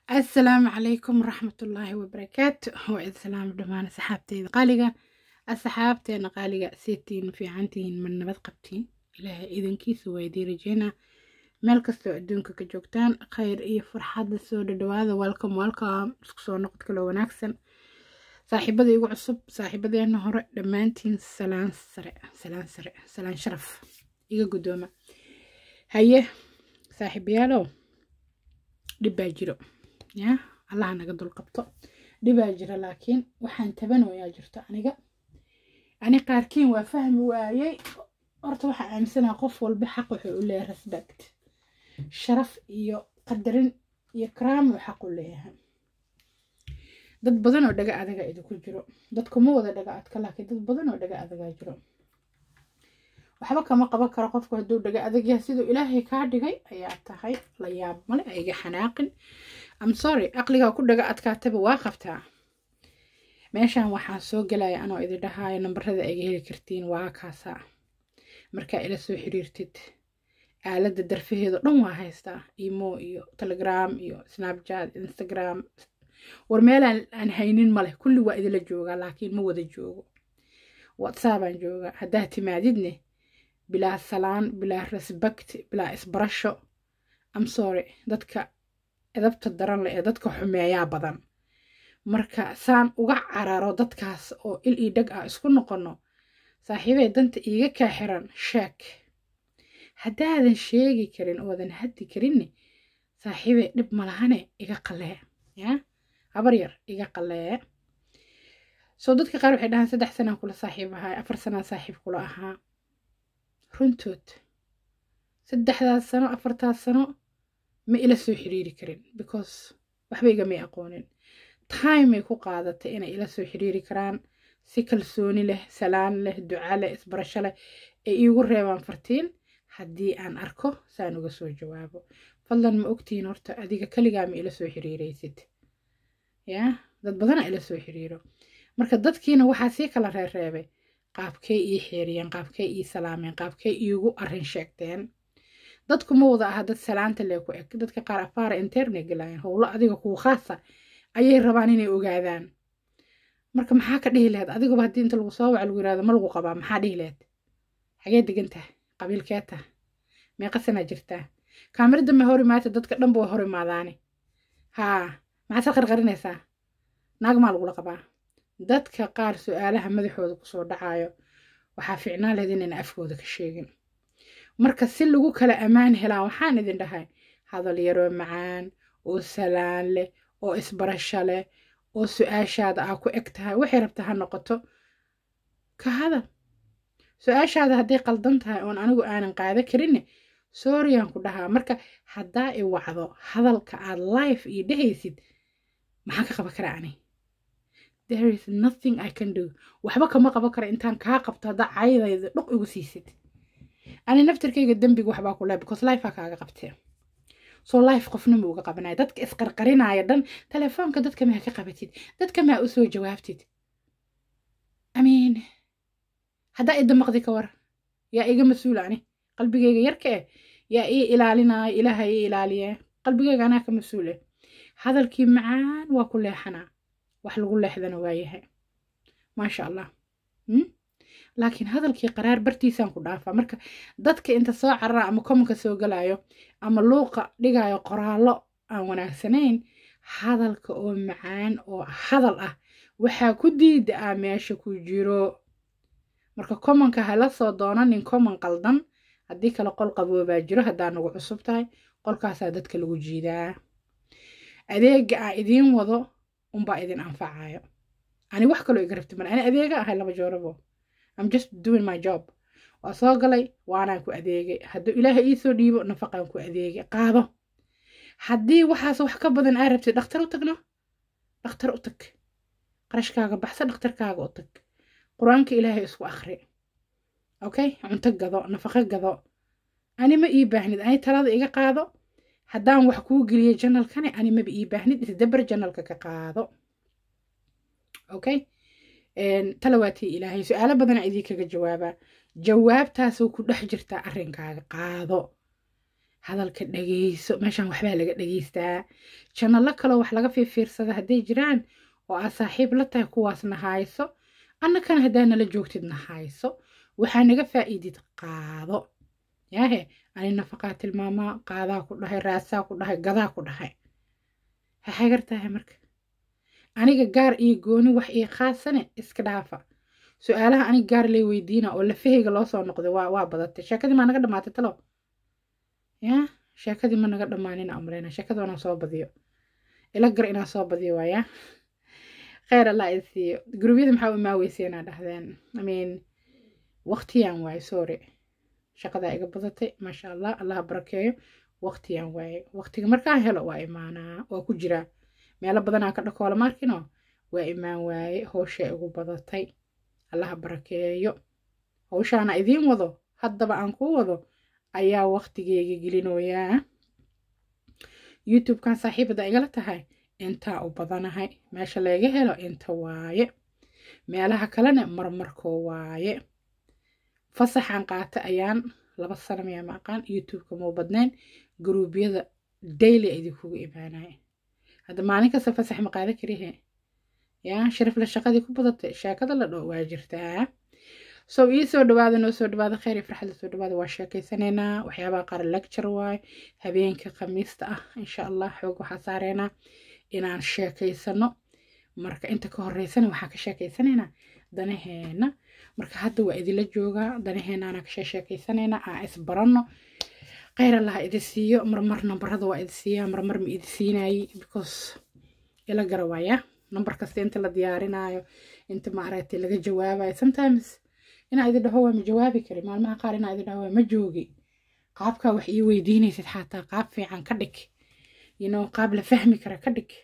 السلام عليكم ورحمة الله وبركاته. والسلام دمان سحابتي قالقة السحابتين قالقة سيتين في عنتين من نبات قبتين إلهي إذن كيس ويدي رجينا مالكستو أدونك كجوكتان خير إيه فرحة السودة دواذا والكم سكسو نقط كلو وناكسن صاحبة يقع الصب صاحبة دي النهار دمانتين سلان سلان شرف إيقا قدومة هايه صاحب يالو dhibaa jiro yaa allah naga dul qabto dhibaa jira laakiin waxaan tabanayaa jirto ani qaarkiin waa fahmi waayay horta waxa aaminsanaa qof walba xaq wuxuu u leeyahay respect sharaf iyo qadarin iyo karaam uu xaq u leeyahay dad badan oo dhaga adaga idinku jiro dadku ma wada dhaga adka laakiin dad badan oo dhaga adaga jiro waxba kama qaban karo qofku haduu dhaga adag yahay sidoo ilaahay ka dhigay ayaa tahay la yaab male ayga xanaaqin I'm sorry aqliga ku dhaga adkaataba waa qabtaa meeshan waxaan soo galay anoo idin dhahayo nambarada ay heli kartiin waa kaasa marka ila soo xiriirtid aalada darfaheedo dhan waa haystaa imo iyo telegram iyo snapchat instagram war meel aan haynin male kulli waa idin la jooga laakiin ma wada joogo whatsapp aan jooga hadaa timaadidne بلا سلام بلا respect بلا isbarasho I'm sorry dadka edabta daran leh dadka xumeeyaa badan marka saan uga cararo dadkaas oo il ii dhag ah isku noqono saaxiibay danta iiga ka xiran sheek hadaadan sheegi karin oo wadan haddi karin saaxiibay dhib malahane iga qalee ya habar yar iga qalee soo dadka qaar waxay dhahan 3 sano kula saaxiibahay 4 sano saaxiib kula ahaa runtood 3 sano 4 sano ma ila soo xiriiri karin because waxba iga ma aqoonin time ay ku qaadatay inay ila soo xiriiri karaan si kalsooni leh salaan leh duca leh isbarasho leh ay iigu reebaan fartiin haddii aan arko saan uga soo jawaabo fadlan ma ogtiin horta adiga kaligaa ma ila soo xiriiraysid yaa dad badan ila soo xiriiro marka dadkiina waxaa sii kala reereebay qaabkay ii xeeriyeen qaabkay ii salaameen qaabkay iigu arrin sheegteen dadku ma wada aha dad salaanta lee ku eg dadka qaar afaara internet galayeen howlo adiga kuu khaasa ayay rabaan inay ogaadaan marka maxaa ka dhihi lahayd adigaba haddii inta lagu soo wac lagu yiraahdo ma lagu qabaa maxaa dhihi lahayd xagee degantahay qabiilkeeta meeqa sana jirtaa kaamirada ma hor imaata dadka dhanba way hor imaadaane haa maxaad qarqarinaysaa naag maa lagula qabaa dadka qaar su'aalaha madaxooda ku soo dhacayo waxa fiicnaa lahayd inaan afkooda ka sheegin marka si lagu kala amaan helaan waxaan idin dhahay hadal yaro macaan oo salaan leh oo isbarasho leh oo su'aashaada ah ku eg tahay waxay rabtaa ha noqoto ka hadal su'aashaada hadday qaldan tahay oon anigu aanan qaada karin sorryaan ku dhahaa marka haddaa i wacdo hadalka aad live iyo dhehaysid maxaa ka qaban karaa ani there is nothing I can do waxba kama qaban kara intaan kaa qabto haddaa caydayda dhuq igu siisid ani naftirkayga dembiga waxbaa ku leeyahay because life kaaga qabtee soo life qofna ma uga qabanaya dadka isqarqarinaya dhan telefoonka dadka ma ka qabatid dadka ma u soo jawaabtid I mean haddaa idda maqdi ka war yaa iga mas'uul ani qalbigayga yarka yaa ii ilaalinaya ilaahay ii ilaaliye qalbigayga anaa ka mas'uul hadalkii macaan waa ku leexanaa wax lagu leexdana waa yahay maasha allah laakiin hadalkii qaraar bartiisaan ku dhaafaa marka dadka inta soo carara ama komanka soo galayo ama luuqa dhigayo qoraallo aan wanaagsanayn hadalka oo macaan oo hadal ah waxaa ku diida meesha ku jiro marka komanka hala soo doonanin koman qaldan haddii kale qol qaboobaa jiro haddaa nagu cusub tahay qolkaasaa dadka lagu jiidaa adeega aan idiin wado unbaa idin anfacayo ani wax kaloo iga rabti man ani adeega ahay laba joorabo I'm just doing my job waa soo galay waanaan ku adeegay hadduu ilaahay ii soo dhiibo nafaqaan ku adeegay qaado haddii waxaas wax ka badan aa rabtid dhakhtar u tagno dhakhtar u tag qarashkaaga baxsa dhakhtarkaaga u tag qur-aanka ilaahay isku akhri okay cunto gado nafaqo gado ani ma ii baahnid ani talada iga qaado haddaan wax kuu geliyo janalkani ani maba ii baahnid isdabar janalka ka qaado okay talawaatii ilaahay su'aalo badan idin kaga jawaabaa jawaabtaasoo ku dhex jirta arrinkaaga qaado hadalka dhageyso meeshaan waxbaa laga dhageystaa janalo kaloo wax laga fiirsada hadday jiraan oo aad saaxiib la tahay kuwaasna hayso annakana haddaa nala joogtidna hayso waxaa naga faa'iidid qaado yaahe ani nafaqaa tilmaamaa qaadaa ku dhahay raasaa ku dhahay gadaa ku dhahay ha hagartahay marka aniga gaar iyo gooni wax ii khaasane iska dhaafa su-aalaha aniga gaar lay weydiina oo lafahayga loo soo noqday waa badatay sheekadii maa naga dhamaatay talo yaa sheekadii ma naga dhammaanina amreyna sheekada inaan soo badiyo ila gar inaan soo badiyo waaya khayr allah idin siiyo gurubyada maxaa u imaaweysa inaa dhahdeen waqtiyaan waaye sorry shaqadaa iga badatay maasha allah allah barakeeyo waqtiyaan waaye waqtiga markaan helo waa imaanaa waa ku jiraa meelo badanaa ka dhakoola markino waa imaan waaye howshaa igu badatay allah barakeeyo howshaana idiin wado haddaba aan kuu wado ayaa waqtigeyga gelinoyaa youtube-kan saaxiibada igala tahay intaa u badanahay meesha laga helo inta waaye meelaha kalena marmarkoo waaye fasaxaan qaata ayaan 2 sano miyaa ma aqaan youtube-ka muu badnayn gruubyada daily idinkugu imaanaya hadda maalin kasta fasax ma qaada karihe yaa sharaf la shaqadii ku badatay sheekada la dhoo waa jirtaa soo ii soo dhawaada noo soo dhawaada khayr iyo farxad soo dhawaada waa sheekaysanaynaa waxyaabaha qaar lecture waay habeenka khamiista ah insha allah xoog waxaa saareynaa inaan sheekaysano marka inta ka horeysana waxaa ka sheekaysanaynaa danaheena marka hadda waa idinla joogaa danaheena anaa ka sheekaysanaynaa aan isbaranno khayr allah idin siiyo marmar nambarada waa idin siiyaa marmar ma idin siinaayey because ila garawaaya nambar kasta inta la diyaarinaayo inta maaragtay laga jawaabayo sometimes inaa idin dhaho waa ma jawaabi kari maalmaha qaar inaa idin dhaho waa ma joogi qaabkaa wax ii weydiinaysid xataa qaab fiican ka dhig qaab la fahmi kara ka dhig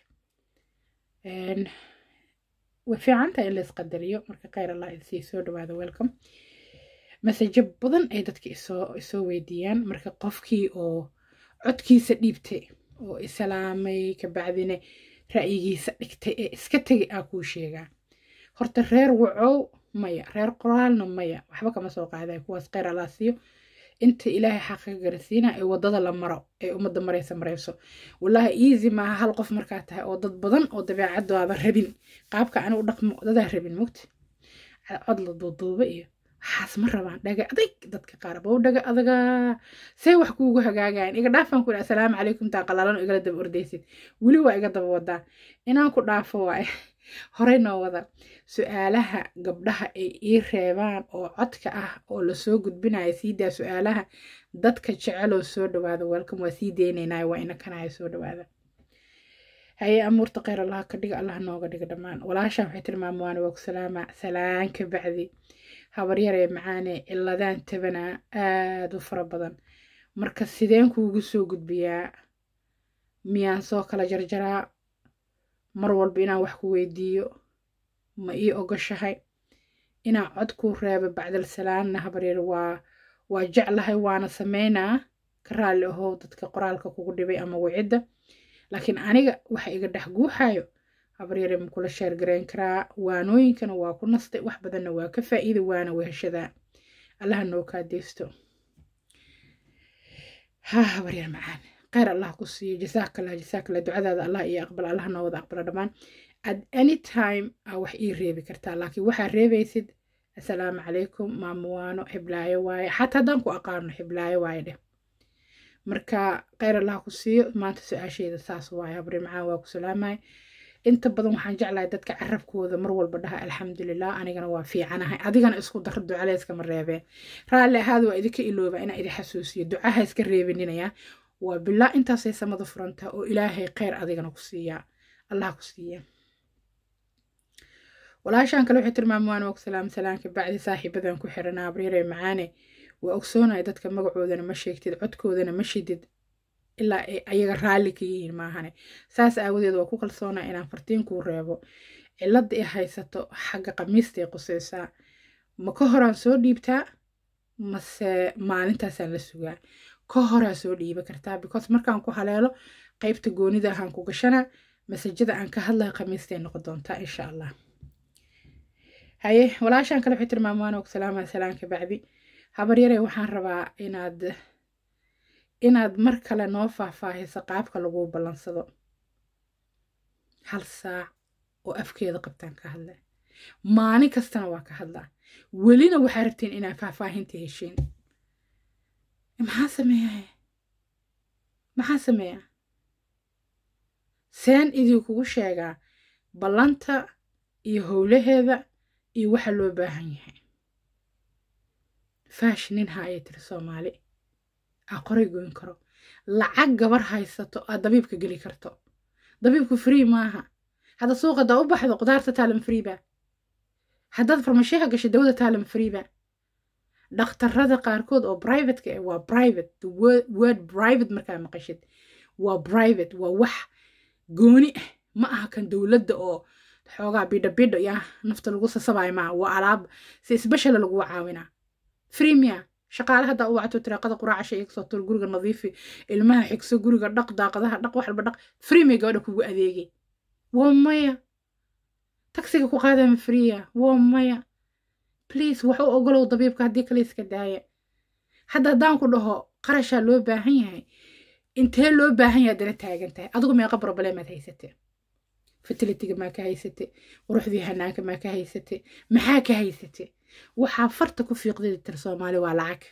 way fiicantahay in la isqadariyo marka khayr allah idinsii soo dhawaada welcome masajo badan ay dadka isoo weydiiyaan marka qofkii oo codkiisa dhiibtay oo islaamay kabacdina ra'yigiisa dhigtay ee iska tegay aa kuu sheegaa horta reer wacow maya reer qoraalna maya waxba kama soo qaaday kuwaas khayr allah siiyo inta ilaahay xaqiiqa garasiina ee wadada la maro ee ummadda marayso wallahi easy maaha hal qof markaa tahay oo dad badan oo dabeecadooda rabin qaabka aan u dhaqmo dadaa rabin mugti cod la duuduuba iyo waxaas ma rabaan dhaga adag dadka qaar bow dhaga adaga say wax kuugu hagaagayaan iga dhaafan ku assalaamu calaykum taa qalalan igala daba ordaysid weli waa iga daba wadaa inaan ku dhaafo waaye horey noo wada su-aalaha gabdhaha ay ii reebaan oo codka ah oo lasoo gudbinayo siidaa su-aalaha dadka jeceloo soo dhawaada welcome waa sii deynaynaa waa ina kanaya soo dhawaada haye amuurta khayr allah ka dhiga allah nooga dhiga dhammaan walaashaan waxay tilmaamaan waa ku salaama salaan ka bacdi habaryaree macaane ciladaan tabanaa aada u fara badan marka sideen kuugu soo gudbiyaa miyaan soo kala jarjaraa mar walba inaan wax ku weydiiyo ma ii ogashahay inaan cod kuu reebo bacdal salaanna habaryar waa jeclahay waana sameynaa ka raalli ahow dadka qoraalka kugu dhibay ama wicidda laakiin aniga waxa iga dhex guuxayo habaryare ma kula sheergareyn karaa waanooyinkana waa ku nastay wax badanna waa ka faa'iida waana weheshadaa allaha noo kaadeysto habaryar macaan khayr allah ku siiyo jasaakallah ducadaada allah iyo aqbal allah noo wada aqbala dhammaan at any time aa wax ii reebi kartaa laakiin waxaa reebaysid assalaamu calaykum maamuwaano hiblaayo waaye xataa haddaan ku aqaano hiblaayo waaye dheh marka khayr allah ku siiyo maanta su-aasheeda saas waaye habri macaan waa ku salaamay inta badan waxaan jeclahay dadka carabkooda mar walba dhaha alxamdulilah anigana waa fiicanahay adigana isku dar ducalayskama reebeen raalli ahaada waa idinka ilooba inaa idin xasuusiyo ducaha iska reebininaya waa bilaa intaasay samada furanta oo ilaahay khayr adigana ku siiyaa allah ku siiya walaashaan kale waxay tilmaamaan waa ku salaamka bacdi saaxiibadan ku xiranaa abriire macaane waa ogsoonaya dadka magacoodana ma sheegtid codkoodana ma shidid ilaa ay ayaga raalli ka yihiin maahane saas aawadeed waa ku kalsoonaa inaan fartiin kuu reebo cilada ay haysato xagga qamiistay qusaysaa ma ka horaan soo dhiibtaa mase maalintaasaan la sugaa ka horaa soo dhiiba kartaa because markaan ku haleelo qaybta goonida ahaan ku gashanaa masajada aan ka hadlayo qamiistay noqon doontaa insha allah haye walaashaan kale waxay tilmaamaan oo salaama salaanka bacdi habaryare waxaan rabaa inaad inaad mar kale noo faahfaahiso qaabka lagu ballansado 1 saac oo afkeeda qabtaan ka hadla maalin kastana waa ka hadlaa welina waxaa rabtiin inaad faahfaahinta heshiin maxaa sameeyaa seen idinkugu sheegaa ballanta iyo howlaheeda iyo waxa loo baahan yahay faashinin haaya tiri Soomaali qoray goyn karo lacag gabar haysato aad dabiibka geli karto dabiibku free maaha hada suuqa daa u baxdo qudaarta taalan free ba haddaad farmashiyaha gashay dawada taalan free ba dhakhtarrada qaarkood oo private waa private the word private markaa maqashid waa private waa wax gooni ah ma aha kan dawladda oo xoogaa bidha yaa nafta lagu sasabayo ma waa alaab si special lagu caawinaa free miya shaqaalaha hadda u wacto tiraaqada quraaca shay soo tur guriga nadiifi ilmaha xigso guriga dhaq daaqadaha dhaq wax walba dhaq free miya gabadha kugu adeegay waa maya taksiga ku qaadama free waa maya please waxu ogolow dabiibka haddii kale iska daaya hadda haddaan ku dhaho qarashaa loo baahan yahay intee loo baahan yahay dana taagan tahay adigu meeqa problemaad haysatay fertilityga maa ka haysatay quruxdii hanaanka maa ka haysatay maxaa ka haysatay waxaa farta ku fiiqday tir Soomaali waa lacag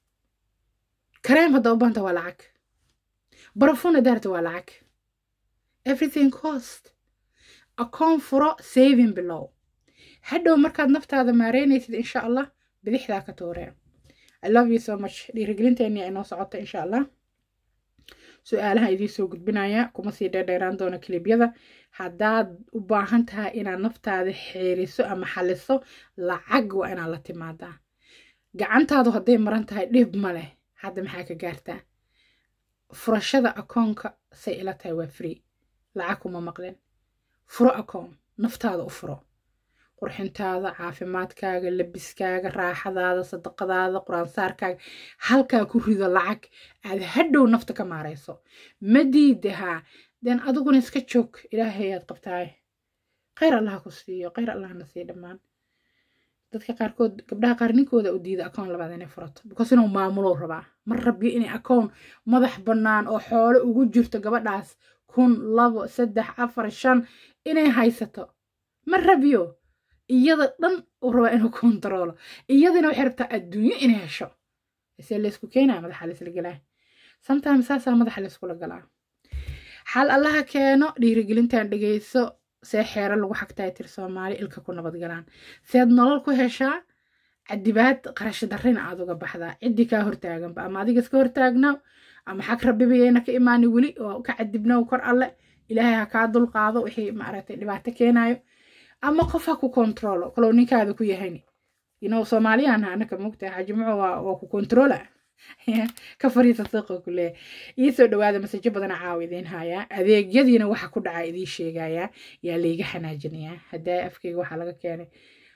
kareem hadda u baanta waa lacag barafuna daarta waa lacag everything cost account furo saving below hadhow markaad naftaada maareynaysid insha Allah bidixdaa ka tooree I love you so much dhiirigelinteeni ay noo socota insha Allah su'aalaha idin soo gudbinaya kuma sii dheeraan doona klibyada haddaad u baahan tahay inaad naftaada xeeriso ama xaliso lacag waa inaad la timaadaa gacantaadu hadday maran tahay dhib ma leh hadda maxaa ka gaartaa furashada akoonka say ila tahay waa free lacag kuma maqleen furo akoon naftaada u furo qurxintaada caafimaadkaaga labiskaaga raaxadaada sadaqadaada quraansaarkaaga halkaa ku rido lacag aad hadhow nafta ka maarayso ma diidaha dan adiguna iska joog ilaahay aad qabtaay khayr allah ku siiyo khayr allahna sii dhammaan dadka qaarkood gabdhaha qaar ninkooda u diida akoon labaad inay furato because inuu maamulo rabaa mar rabbi inay akoon madax bannaan oo xoolo ugu jirto gabadhaas 1 2 3 4 5 inay haysato mar rabbiyo iyada dhan uu rabaa inuu kontrolo iyadana waxay rabtaa adduunyo inay hesho isee la isku keenaa madaxa la isla galaa sometimes saasaa madaxa la isku galaa xal allaha keeno dhiirigelintaan dhageyso see xeero lagu xagtaa tir Soomaali ilka ku nabad galaan seed nolol ku heshaa cadibaad qarash darrina aad uga baxdaa cidii ka hortaaganba ama adiga iska hortaagnaa ama xaq rabbibayna ka imaani wali oo ka cadibnaa kor alle ilaahay ha ka dul qaado wixii ma aragtay dhibaato keenayo ama qof ha ku kontrolo kalo ninkaada ku yahay Soomaaliyan anaka mugtaa xajimco waa ku kontrola ka fariisa suuqa kule soo dhawaada masajo badan caawideen haya adeegyadiina waxa ku dhacay idin sheegaya yaa leega xanaajinaya hadaa afkeyga waxa laga keenay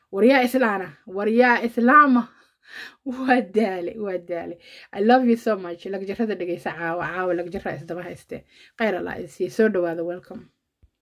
waryaa islaama waa daale I love you so much lagjarada dhageysa caawa lagjarra isdaba hayste khayr Allah soo dhawaada welcome